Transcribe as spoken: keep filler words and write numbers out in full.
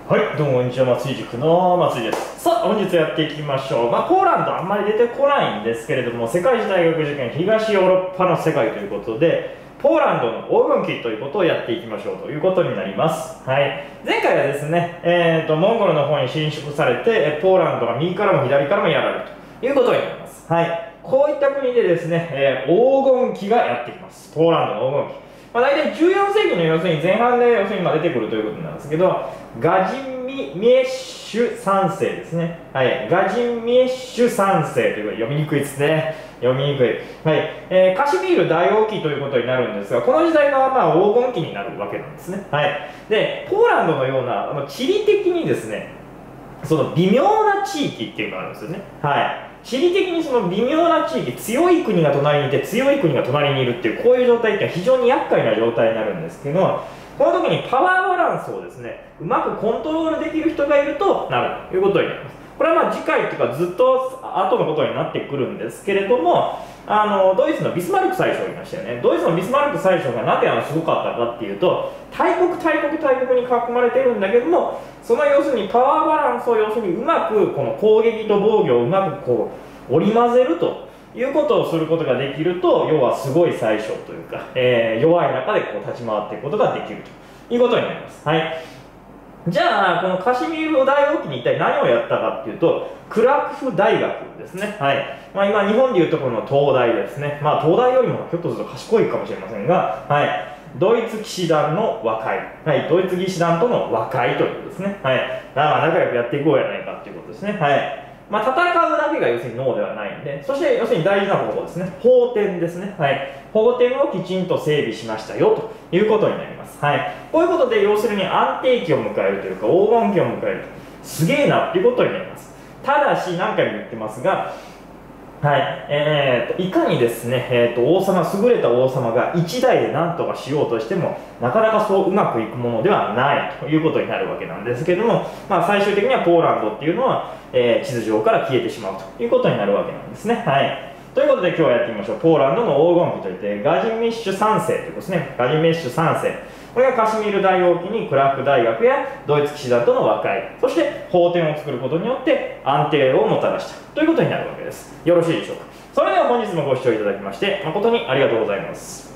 はい、どうもこんにちは、松井塾の松井です。さあ、本日やっていきましょう。まあ、ポーランドあんまり出てこないんですけれども、世界史大学受験東ヨーロッパの世界ということで、ポーランドの黄金期ということをやっていきましょうということになります。はい、前回はですね、えーと、モンゴルの方に侵食されて、ポーランドが右からも左からもやられるということになります。はい、こういった国でですね、えー、黄金期がやってきます。ポーランドの黄金期。まあ、大体じゅうよん世紀の要するに前半で要するに今出てくるということなんですけど、ガジンミエッシュさん世ですね。はい、ガジンミエッシュさん世ということで読みにくいですね。読みにくい。はい、えー、カシミール大王期ということになるんですが、この時代がまあ黄金期になるわけなんですね。はい、で、ポーランドのようなあの地理的にですね、その微妙な地域っていうのがあるんですよね。はい。地理的にその微妙な地域、強い国が隣にいて強い国が隣にいるっていうこういう状態っていうのは非常に厄介な状態になるんですけど、この時にパワーバランスをですねうまくコントロールできる人がいるとなるということになります。これはまあ次回というかずっと後のことになってくるんですけれども、あのドイツのビスマルク宰相がいましたよね。ドイツのビスマルク宰相がなぜあのすごかったかっていうと、大国大国大国に囲まれているんだけども、その要するにパワーバランスを要するにうまくこの攻撃と防御をうまくこう織り交ぜるということをすることができると、要はすごい宰相というか、えー、弱い中でこう立ち回っていくことができるということになります。はい、じゃあこのカシミール大王期に一体何をやったかっていうと、クラクフ大学ですね。はい、まあ、今日本でいうところの東大ですね。まあ東大よりもひょっとすると賢いかもしれませんが、はい、ドイツ騎士団の和解、はい、ドイツ騎士団との和解ということですね。はい、だから仲良くやっていこうやないかということですね。はい、まあ、戦うだけが要するにノーではないんで、そして要するに大事なことですね、法典ですね。はい、法典をきちんと整備しましたよということになります。はい、こういうことで要するに安定期を迎えるというか黄金期を迎えると、すげえなっていうことになります。ただし何回も言ってますが、はいえー、といかにですね、えー、と王様優れた王様が一代で何とかしようとしてもなかなかそううまくいくものではないということになるわけなんですけれども、まあ、最終的にはポーランドっていうのは、えー、地図上から消えてしまうということになるわけなんですね。はい、ということで今日はやってみましょう。ポーランドの黄金期といってガジンミッシュさん世ということですね。ガジンミッシュさん世、これがカシミール大王期にクラフ大学やドイツ騎士団との和解、そして法典を作ることによって安定をもたらしたということになるわけです。よろしいでしょうか。それでは本日もご視聴いただきまして誠にありがとうございます。